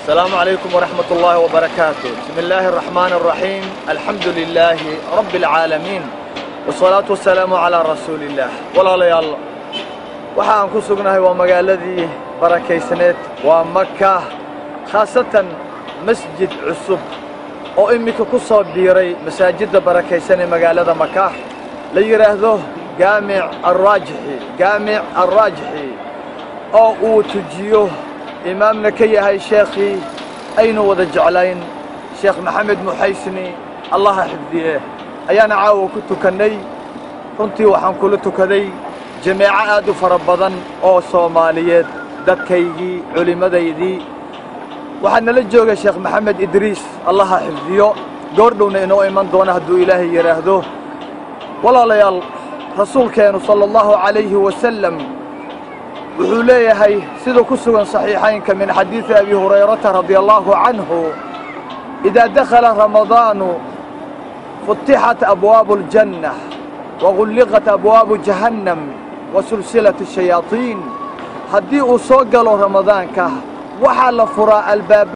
السلام عليكم ورحمة الله وبركاته. بسم الله الرحمن الرحيم. الحمد لله رب العالمين والصلاة والسلام على رسول الله. ولا ليال waxaan ku sugnahay waa magaaladii barakeysaneed waa Makka, khaasatan masjid cusub oo imika ku soo biiray masaajidda barakeysan ee magaalada Makka la yiraahdo Jaamic Ar-Rajhi oo uu tujiyo imaamna ka yahay sheekhi aynu wada jeclayn Sheekh Maxamed Muhaysini Allah xifdiye ayaana caawa ku tukanay. runtii waxaan kula tukaday جماعة aad u fara badan oo Soomaaliyeed dadkaygii culimadaydii waxaan la joogay Sheekh Maxamed Idriis Allah xifdiyo goordhowna inoo iman doona hadduu Ilaahay yiraahdo. walaalayaal rasuulkeenu sallallahu alayhi wa sallam wuxuu leeyahay sidoo ku sugan saxiixaynka min xadiis Abi Hurayrah radiyallahu anhu إذا دخل رمضان فتحت أبواب الجنة وغلقت أبواب جهنم وسلسلة الشياطين. هدي أصوغلو رمضان كه وحال فراء الباب